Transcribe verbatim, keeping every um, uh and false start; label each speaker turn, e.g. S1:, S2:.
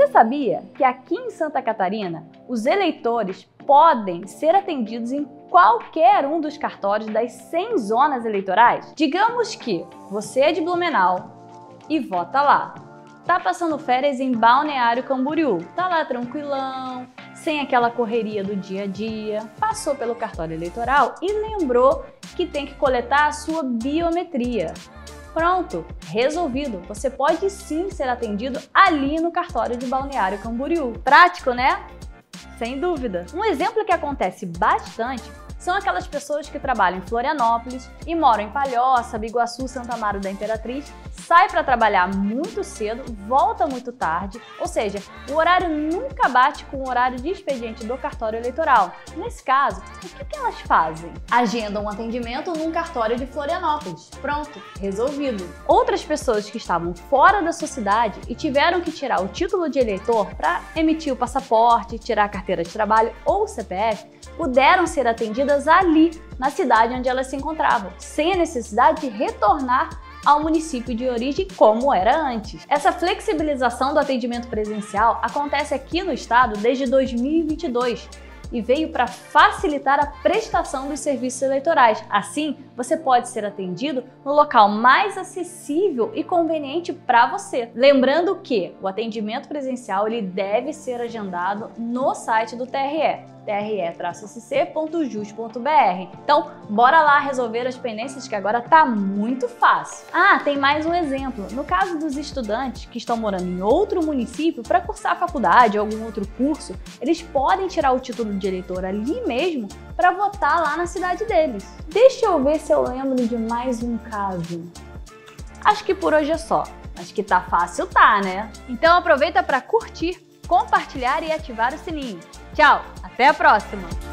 S1: Você sabia que aqui em Santa Catarina, os eleitores podem ser atendidos em qualquer um dos cartórios das cem zonas eleitorais? Digamos que você é de Blumenau e vota lá. Tá passando férias em Balneário Camboriú, tá lá tranquilão, sem aquela correria do dia a dia, passou pelo cartório eleitoral e lembrou que tem que coletar a sua biometria. Pronto, resolvido. Você pode sim ser atendido ali no cartório de Balneário Camboriú. Prático, né? Sem dúvida. Um exemplo que acontece bastante são aquelas pessoas que trabalham em Florianópolis e moram em Palhoça, Biguaçu, Santa Amaro da Imperatriz, sai para trabalhar muito cedo, volta muito tarde, ou seja, o horário nunca bate com o horário de expediente do cartório eleitoral. Nesse caso, o que, que elas fazem? Agendam um atendimento num cartório de Florianópolis. Pronto, resolvido. Outras pessoas que estavam fora da sua cidade e tiveram que tirar o título de eleitor para emitir o passaporte, tirar a carteira de trabalho ou o C P F, puderam ser atendidas ali, na cidade onde elas se encontravam, sem a necessidade de retornar ao município de origem como era antes. Essa flexibilização do atendimento presencial acontece aqui no estado desde dois mil e vinte e dois e veio para facilitar a prestação dos serviços eleitorais. Assim, você pode ser atendido no local mais acessível e conveniente para você. Lembrando que o atendimento presencial ele deve ser agendado no site do T R E. T R E traço S C ponto jus ponto B R. Então, bora lá resolver as pendências que agora tá muito fácil. Ah, tem mais um exemplo. No caso dos estudantes que estão morando em outro município para cursar faculdade ou algum outro curso, eles podem tirar o título de eleitor ali mesmo para votar lá na cidade deles. Deixa eu ver se eu lembro de mais um caso. Acho que por hoje é só. Acho que tá fácil, tá, né? Então aproveita para curtir, compartilhar e ativar o sininho. Tchau, até a próxima!